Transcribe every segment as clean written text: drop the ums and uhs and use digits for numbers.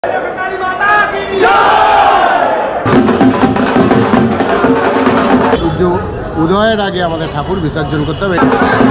উদয়ের আগে আমাদের ঠাকুর বিসর্জন করতে হবে।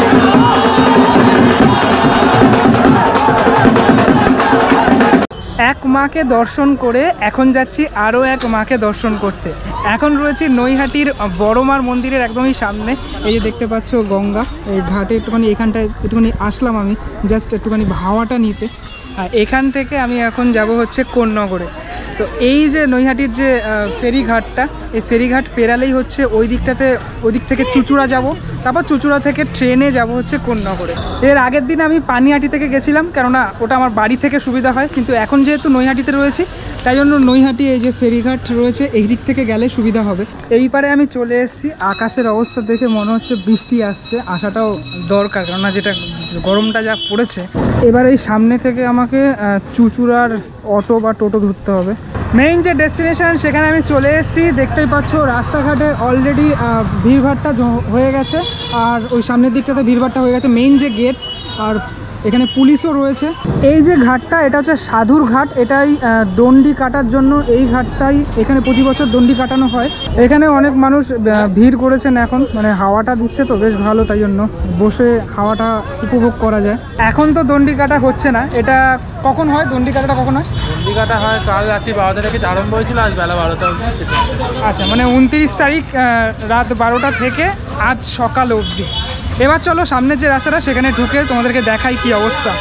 এক মাকে দর্শন করে এখন যাচ্ছি আরও এক মাকে দর্শন করতে। এখন রয়েছি নৈহাটির বড় মার মন্দিরের একদমই সামনে। এই যে দেখতে পাচ্ছ গঙ্গা, এই ঘাটে একটুখানি এখানটায় একটুখানি আসলাম আমি জাস্ট একটুখানি হাওয়াটা নিতে। আর এখান থেকে আমি এখন যাব হচ্ছে কোন্নগরে। তো এই যে নৈহাটির যে ফেরিঘাটটা, এই ফেরিঘাট পেরালেই হচ্ছে ওই দিকটাতে, ওই দিক থেকে চুচুড়া যাব, তারপর চুচুড়া থেকে ট্রেনে যাব হচ্ছে কোন্নগরে। এর আগের দিন আমি পানিহাটি থেকে গেছিলাম, কেননা ওটা আমার বাড়ি থেকে সুবিধা হয়, কিন্তু এখন যেহেতু নৈহাটিতে রয়েছি তাই জন্য নৈহাটি এই যে ফেরিঘাট রয়েছে এই দিক থেকে গেলে সুবিধা হবে। এই পারে আমি চলে এসেছি। আকাশের অবস্থা দেখে মনে হচ্ছে বৃষ্টি আসছে, আসাটাও দরকার, কেননা যেটা গরমটা যা পড়েছে। এবার এই সামনে থেকে আমাকে চুচুড়ার অটো বা টোটো ধরতে হবে। মেইন যে ডেস্টিনেশন সেখানে আমি চলে এসেছি। দেখতেই পাচ্ছ রাস্তাঘাটে অলরেডি ভিড়ভাড়টা হয়ে গেছে, আর ওই সামনের দিকটাতে ভিড়ভাড়টা হয়ে গেছে, মেইন যে গেট। আর এখানে পুলিশও রয়েছে। এই যে ঘাটটা, এটা হচ্ছে সাধুর ঘাট। এটাই দণ্ডি কাটার জন্য এই ঘাটটাই, এখানে প্রতি বছর দণ্ডি কাটানো হয়। এখানে অনেক মানুষ ভিড় করেছেন এখন, মানে হাওয়াটা দিচ্ছে তো বেশ ভালো, তাই জন্য বসে হাওয়াটা উপভোগ করা যায়। এখন তো দণ্ডি কাটা হচ্ছে না, এটা কখন হয়? দণ্ডি কাটাটা কখন হয়? দণ্ডি কাটা হয় কাল রাত্রি 12টা থেকে আরম্ভ হয়েছিল, আজ বেলা 12টা অবধি। আচ্ছা, মানে 29 তারিখ রাত 12টা থেকে আজ সকাল অবধি। এবার চলো সামনের যে রাস্তাটা সেখানে ঢুকে তোমাদেরকে দেখাই কি অবস্থা।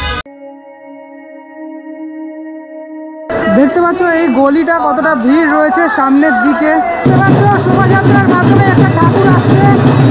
দেখতে পাচ্ছ এই গলিটা কতটা ভিড় রয়েছে সামনের দিকে। শোভাযাত্রার মাধ্যমে একটা ঠাকুর আসছে।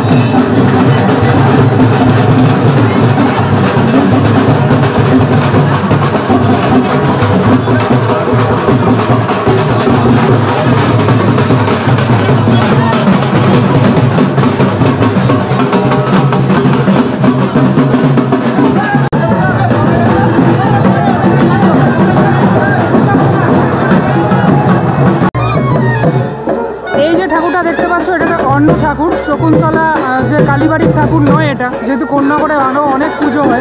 ঠাকুর শকুন্তলা যে কালীবাড়ির ঠাকুর নয় এটা, যেহেতু কন্যাগড়ে আরও অনেক পুজো হয়।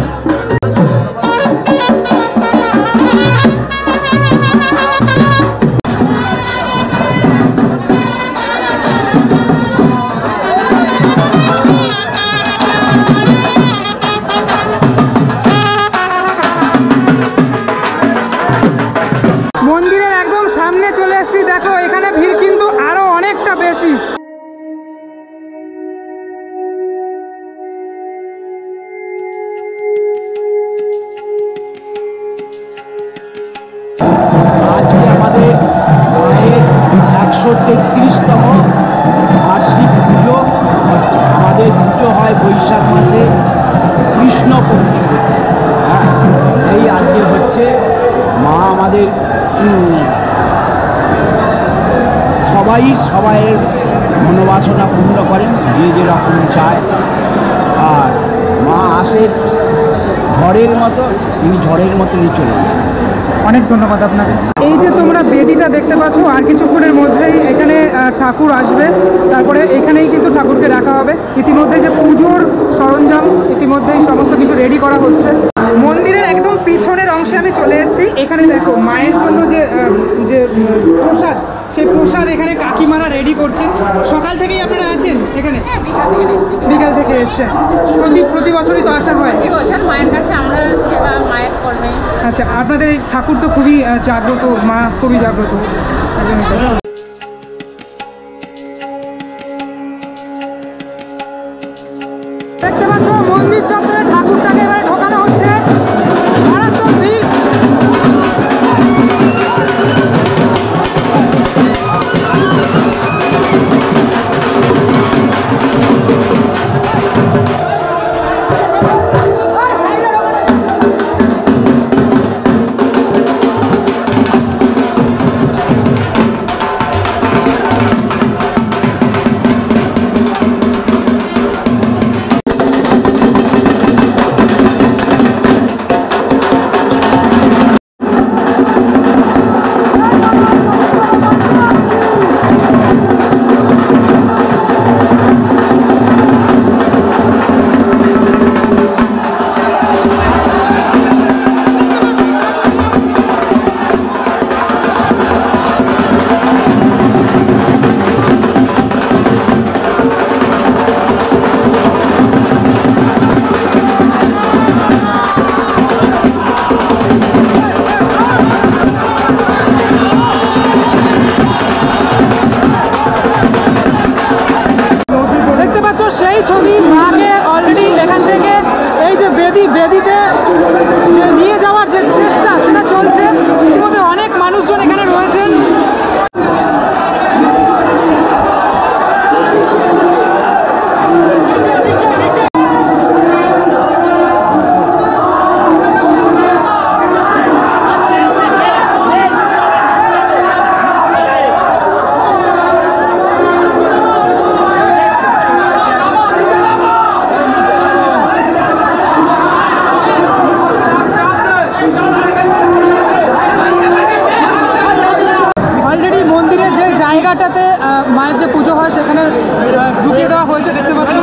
মন্দিরের একদম সামনে চলে এসেছি, দেখো এখানে ভিড় কিন্তু আরো অনেকটা বেশি। আজকে আমাদের মায়ের 133তম বার্ষিক পুজো হচ্ছে। আমাদের পুজো হয় বৈশাখ মাসে কৃষ্ণপক্ষে। হ্যাঁ, এই আজকে হচ্ছে মা আমাদের সবাইয়ের মনোবাসনা পূর্ণ করেন, যে যেরকম চায়। আর মা আসেন ঝড়ের মতো, তিনি ঝড়ের মতনই চলে যান। অনেক ধন্যবাদ আপনাকে। এই যে তোমরা বেদিটা দেখতে পাচ্ছ, আর কিছুক্ষণের মধ্যেই এখানে ঠাকুর আসবে, তারপরে এখানেই কিন্তু ঠাকুরকে রাখা হবে। ইতিমধ্যে যে পুজোর সরঞ্জাম ইতিমধ্যেই সমস্ত কিছু রেডি করা হচ্ছে। মন্দিরের একদম পিছনের অংশে আমি চলে এসেছি। এখানে দেখো মায়ের জন্য যে প্রসাদ, সেই প্রসাদ এখানে কাকিমারা রেডি করছে। সকাল থেকেই আপনারা আছেন এখানে? বিকাল থেকে এসছেন। প্রতি বছরই তো আসা হয়? বছর মায়ের কাছে আমরা সেবা মায়ের করবে। আচ্ছা, আপনাদের এই ঠাকুর তো খুবই জাগ্রত, মা খুবই জাগ্রত। দেখতে পাচ্ছ মন্দির চত্বরে ঠাকুরটাকে এবারে ঢোকানো হচ্ছে। মারাত্মক ভিড়। জায়গাটাতে মায়ের যে পুজো হয় সেখানে ঢুকিয়ে দেওয়া হয়েছে, দেখতে পাচ্ছ।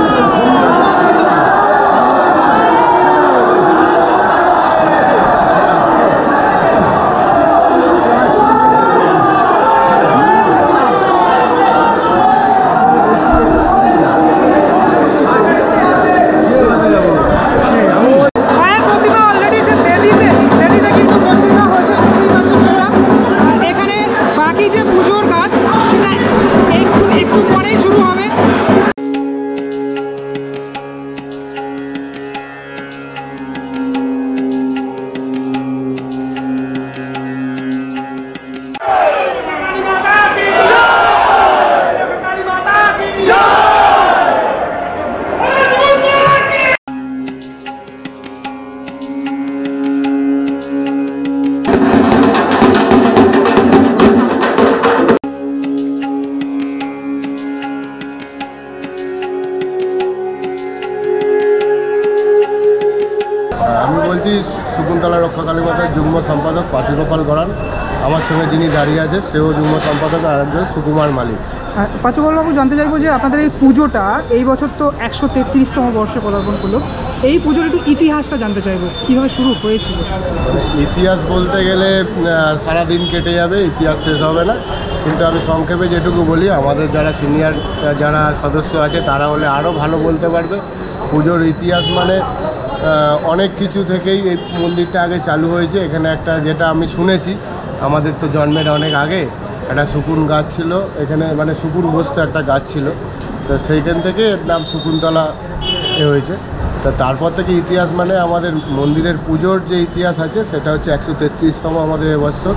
শকুন্তলা রক্ষা কালী মাতার যুগ্ম সম্পাদক পাচুগোপাল গড়ান, আমার সঙ্গে যিনি দাঁড়িয়ে আছে সেও যুগ্ম সম্পাদক, আর একজন সুকুমার মালিক। পাচুগোপালবাবু, জানতে চাইবো যে আপনাদের এই পুজোটা এই বছর তো 133তম বর্ষে পদার্পণ করলো, এই পুজোর একটু ইতিহাসটা জানতে চাইবো, কীভাবে শুরু হয়েছিল? ইতিহাস বলতে গেলে সারাদিন কেটে যাবে, ইতিহাস শেষ হবে না, কিন্তু আমি সংক্ষেপে যেটুকু বলি, আমাদের যারা সিনিয়র যারা সদস্য আছে তারা হলে আরও ভালো বলতে পারবে। পুজোর ইতিহাস মানে অনেক কিছু থেকেই এই মন্দিরটা আগে চালু হয়েছে। এখানে একটা, যেটা আমি শুনেছি, আমাদের তো জন্মের অনেক আগে একটা শুকুন গাছ ছিল এখানে, মানে শুকুন বসতে একটা গাছ ছিল, তো সেইখান থেকে এর নাম শকুন্তলা হয়েছে। তো তারপর থেকে ইতিহাস মানে আমাদের মন্দিরের পুজোর যে ইতিহাস আছে সেটা হচ্ছে 133তম আমাদের এবছর।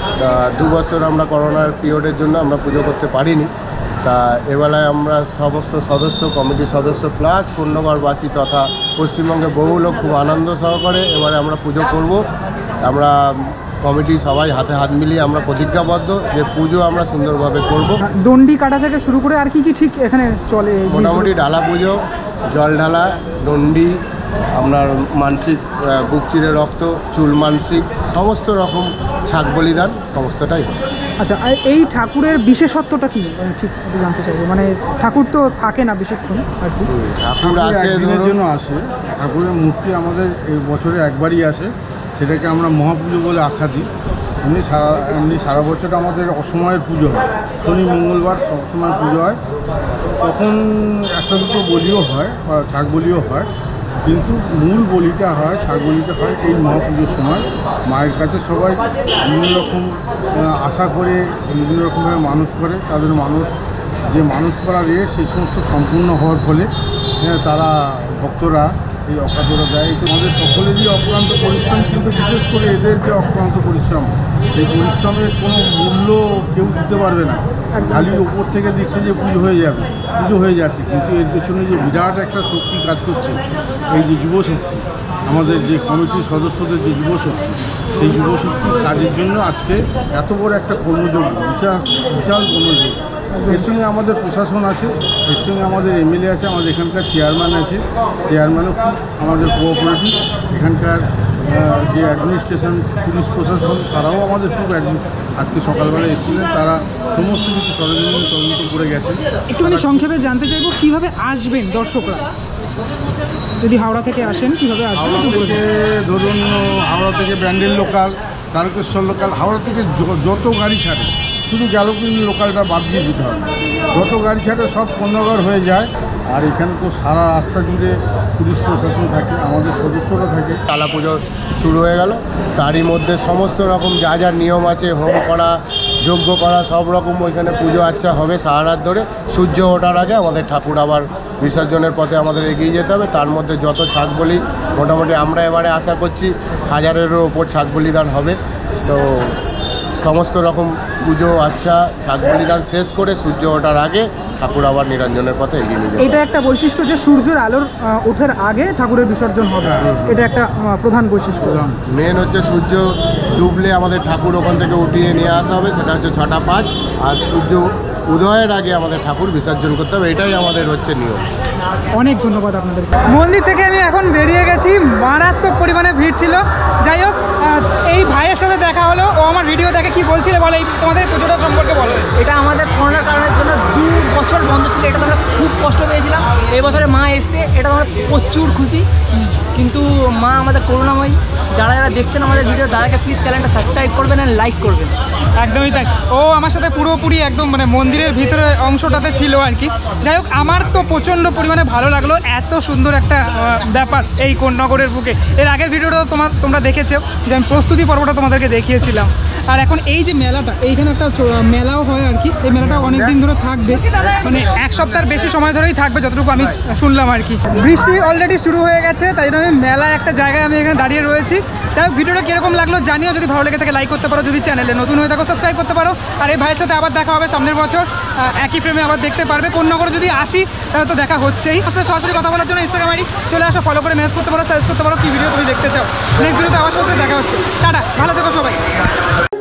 2 বছর আমরা করোনার পিরিয়ডের জন্য আমরা পুজো করতে পারিনি। তা এবেলায় আমরা সমস্ত সদস্য, কমিটির সদস্য প্লাস কন্যগরবাসী তথা পশ্চিমবঙ্গে বহু লোক খুব আনন্দ সহকারে এবারে আমরা পুজো করব। আমরা কমিটি সবাই হাতে হাত মিলিয়ে আমরা প্রতিজ্ঞাবদ্ধ যে পুজো আমরা সুন্দরভাবে করব। দণ্ডি কাটা থেকে শুরু করে আর কি কি ঠিক এখানে চলে? মোটামুটি ডালা পুজো, জল ঢালা, দণ্ডি, আপনার মানসিক বুক চিরে রক্ত, চুল মানসিক, সমস্ত রকম ছাগ বলিদান সমস্তটাই। আচ্ছা, এই ঠাকুরের বিশেষত্বটা কি ঠিক জানতে চাইবো? মানে ঠাকুর তো থাকে না বেশিক্ষণ আর কি, ঠাকুর আসে একদিনের জন্য আসে। ঠাকুরের মূর্তি আমাদের এই বছরে একবারই আসে, সেটাকে আমরা মহাপুজো বলে আখ্যা দিই। এমনি সারা বছর আমাদের অসময়ের পুজো হয়, শনি মঙ্গলবার সবসময় পুজো হয়। তখন একটা দুটো বলিও হয় বা ছাগ বলিও হয়, কিন্তু মূল বলিটা হয়, ছাগ বলিটা হয় এই মহাপুজোর সময়। মায়ের কাছে সবাই বিভিন্ন রকম আশা করে, বিভিন্ন রকমভাবে মানুষ করে, তাদের যে মানুষ করা সেই সমস্ত সম্পূর্ণ হওয়ার ফলে তারা ভক্তরা এই অকাতরা দেয়। এই আমাদের সকলেরই অক্লান্ত পরিশ্রম, কিন্তু বিশেষ করে এদের যে অক্লান্ত পরিশ্রম, এই পরিশ্রমের কোনো মূল্য কেউ দিতে পারবে না। খালি ওপর থেকে দেখছে যে পুজো হয়ে যাবে, পুজো হয়ে যাচ্ছে, কিন্তু এর পেছনে যে বিরাট একটা শক্তি কাজ করছে, এই যে যুবশক্তি, আমাদের যে কমিটির সদস্যদের যে যুবশক্তি, সেই যুবশক্তির কাজের জন্য আজকে এত বড় একটা কর্মযোগ্য, বিশাল কর্মযোগ্য। এর সঙ্গে আমাদের প্রশাসন আছে, এর সঙ্গে আমাদের এমএলএ আছে, আমাদের এখানকার চেয়ারম্যান আছে, চেয়ারম্যানও খুব আমাদের কোঅপারেটিভ। এখানকার যে অ্যাডমিনিস্ট্রেশন, পুলিশ প্রশাসন, তারাও আমাদের খুব আজকে সকালবেলা এসেছিলেন, তারা সমস্ত কিছু সরজমিন তদন্ত করে গেছেন। একটুখানি সংক্ষেপে জানতে চাইবো কীভাবে আসবেন দর্শকরা, যদি হাওড়া থেকে আসেন কীভাবে আসবেন? হাওড়া থেকে ধরুন, হাওড়া থেকে ব্যান্ডেল লোকাল, তারকেশ্বর লোকাল, হাওড়া থেকে যত গাড়ি ছাড়ে, শুধু গ্যালোপিন লোকালটা বাদ দিয়ে দিতে হবে, যত গাড়ি ছাড়ে সব কন্যাগর হয়ে যায়। আর এখানে তো সারা রাস্তা জুড়ে পুলিশ প্রশাসন থাকে, আমাদের সদস্যরা থাকে। কালা পুজো শুরু হয়ে গেল, তারই মধ্যে সমস্ত রকম যা যা নিয়ম আছে, হোম করা, যজ্ঞ করা, সব রকম ওইখানে পুজো আচ্ছা হবে সারা রাত ধরে। সূর্য ওঠার আগে আমাদের ঠাকুর আবার বিসর্জনের পথে আমাদের এগিয়ে যেতে হবে। তার মধ্যে যত ছাগ বলি, মোটামুটি আমরা এবারে আশা করছি 1000-এরও ওপর ছাগ বলিদান হবে। তো সমস্ত রকম পুজো আচ্ছা ছাগ বলিদান শেষ করে সূর্য ওঠার আগে ঠাকুর আবার নিরঞ্জনের পথে এগিয়ে নিয়ে যাবে। এটা একটা বৈশিষ্ট্য যে সূর্যের আলোর ওঠার আগে ঠাকুরের বিসর্জন হবে, এটা একটা প্রধান বৈশিষ্ট্য। মেন হচ্ছে সূর্য ডুবলে আমাদের ঠাকুর ওখান থেকে উঠিয়ে নিয়ে আসা হবে, সেটা হচ্ছে 6টা 5, আর সূর্য উদয়ের আগে আমাদের ঠাকুর বিসর্জন করতে হবে, এটাই আমাদের হচ্ছে নিয়ম। অনেক ধন্যবাদ আপনাদের। মন্দির থেকে আমি এখন বেরিয়ে গেছি, মারাত্মক পরিমাণে ভিড় ছিল। যাই হোক, এই ভাইয়ের সাথে দেখা হলো, ও আমার ভিডিও দেখে কি বলছিলে বলো, এই তোমাদের পুজোটা সম্পর্কে বলো। এটা আমাদের করোনার কারণের জন্য 2 বছর বন্ধ ছিল, এটা আমরা খুব কষ্ট পেয়েছিলাম। এই বছরে মা এসছে, এটা আমরা প্রচুর খুশি। কিন্তু মা আমাদের করুণাময়ী। যারা যারা দেখছেন আমাদের ভিডিও, তাদেরকে প্লিজ চ্যানেলটা সাবস্ক্রাইব করবেন আর লাইক করবেন। একদমই তাই, ও আমার সাথে পুরোপুরি একদম মানে মন্দিরের ভিতরে অংশটাতে ছিল আর কি। যাই হোক, আমার তো প্রচণ্ড পরিমাণে ভালো লাগলো, এত সুন্দর একটা ব্যাপার এই কোন্নগরের বুকে। এর আগের ভিডিওটা তোমরা দেখেছো, যে আমি প্রস্তুতি পর্বটা তোমাদেরকে দেখিয়েছিলাম। আর এখন এই যে মেলাটা, এইখানে একটা মেলাও হয় আর কি। এই মেলাটা অনেক দিন ধরে থাকবে, মানে 1 সপ্তাহের বেশি সময় ধরেই থাকবে যতটুকু আমি শুনলাম আর কি। বৃষ্টি অলরেডি শুরু হয়ে গেছে, তাই জন্য আমি মেলা একটা জায়গায় আমি এখানে দাঁড়িয়ে রয়েছি। যাই হোক, ভিডিওটা কীরকম লাগলো জানিও, যদি ভালো লেগে থাকে লাইক করতে পারো, যদি চ্যানেলে নতুন হয়ে থাকো সাবস্ক্রাইব করতে পারো। আর এই ভাইয়ের সাথে আবার দেখা হবে সামনের বছর, একই ফ্রেমে আবার দেখতে পারবে। কোন্নগরে যদি আসি তাহলে তো দেখা হচ্ছেই। সরাসরি কথা বলার জন্য ইনস্টাগ্রাম আইডি চলে আসো, ফলো করে মেসেজ করতে পারো, সার্চ করতে পারো কি ভিডিও তুমি দেখতে চাও। নেক্সট ভিডিওতে আবার সরাসরি দেখা হচ্ছে। টাটা, ভালো থেকো সবাই।